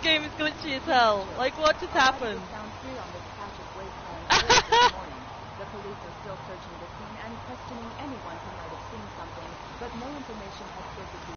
game is glitchy as hell. Like, what just happened?